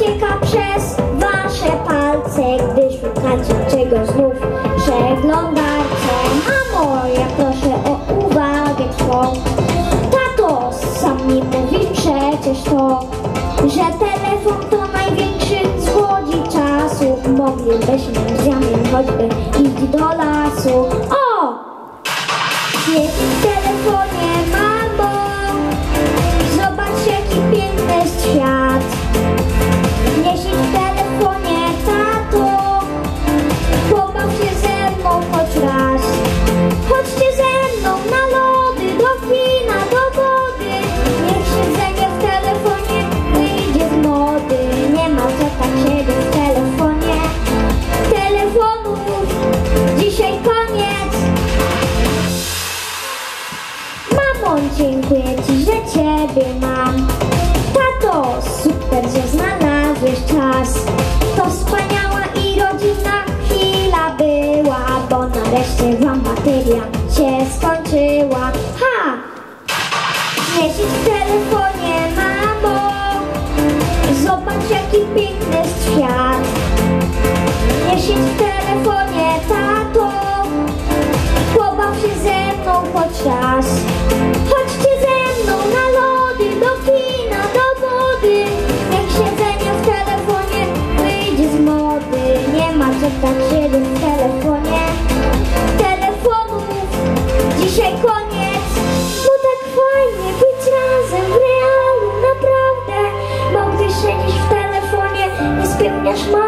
ucieka przez wasze palce, gdy szukacie czegoś znów w przeglądarce. Mamo, ja proszę o uwagę twą. Tato, sam mi mówisz przecież to, że telefon to największy złodzi czasu. Moglibyśmy zamiast choćby iść do lasu. O! Jest w telefonie, mamo, zobacz jaki piękny jest świat. Jeśli w telefonie, tato, pobaw się ze mną choć raz. Chodźcie ze mną na lody, do kina, do wody. Niech siedzenie w telefonie wyjdzie z mody. Nie ma co tak siedzieć w telefonie. Telefonów dzisiaj koniec. Mamo, dziękuję ci, że ciebie mam. Tato, super, że znalazłeś czas. To wspaniała i rodzinna chwila była, bo nareszcie wam bateria się skończyła. Ha! Nie siedź w telefonie, mamo, zobacz jaki piękny jest świat. Nie siedź w telefonie, tato, pobaw się ze mną choć raz. Chodźcie ze mną na lody, do kina, do wody. Niech siedzenie w telefonie wyjdzie z mody. Nie ma co tak siedzieć w telefonie. Telefonów dzisiaj koniec. Bo tak fajnie być razem w realu, naprawdę. Bo gdy siedzisz w telefonie, nie spełniasz marzeń.